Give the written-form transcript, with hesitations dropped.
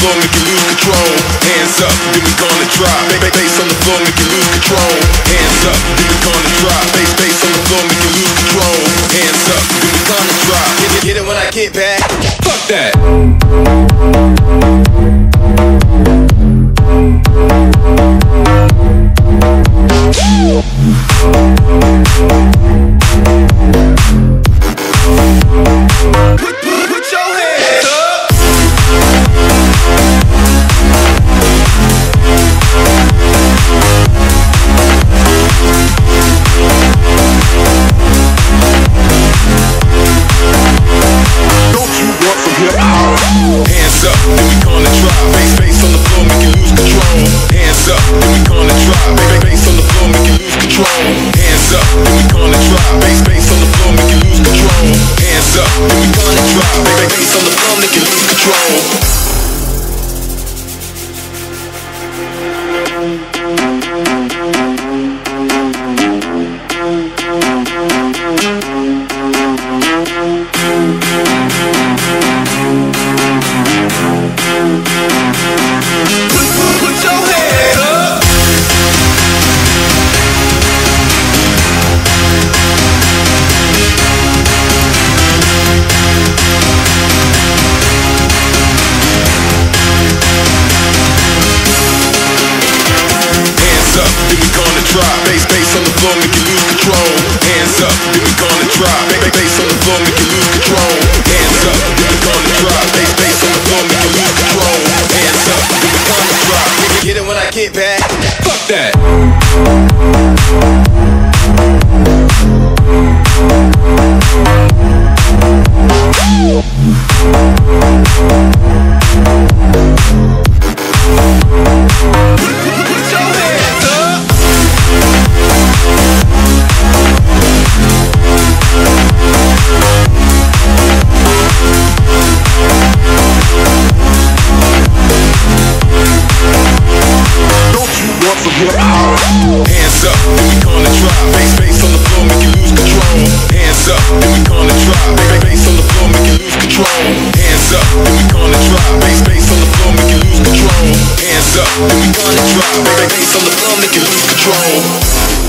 floor, make you lose control. Hands up, then we gonna drop. Bass on the floor, make you lose control. Hands up, then we gonna drop. Bass on the floor, make you lose control. Hands up, then we gonna drop. Get it when I get back. Fuck that. Put your hands up. Don't you want some hip hop? Hands up, then we gonna drop. Bass on the floor, make you lose control. Hands up, then we gonna drop. Bass on the floor, make you lose control. Hands up, then we gonna drop. Bass on the floor, make you lose control. Hands up, then we gonna drop. Bass on the floor, make you lose control. Put your hands up. Hands up, then we gonna drop. Bass on the floor, make you lose control. Hands up, then we gonna drop. Bass on the floor, make you lose control. Hands up, then we gonna drop. Bass on the floor, make you lose control. Hands up, then we gonna drop. Get it when I get back. Fuck that. Put your hands up. Don't you want some hip hop? Hands up, then we gonna drop. Bass on the floor, make you lose control. Hands up, then we gonna drop. Bass on the floor, make you lose control. Hands up, then we gonna drop. Bass on the floor, make you lose control. Hands up, then we gonna drop. Bass on the floor, make you lose control.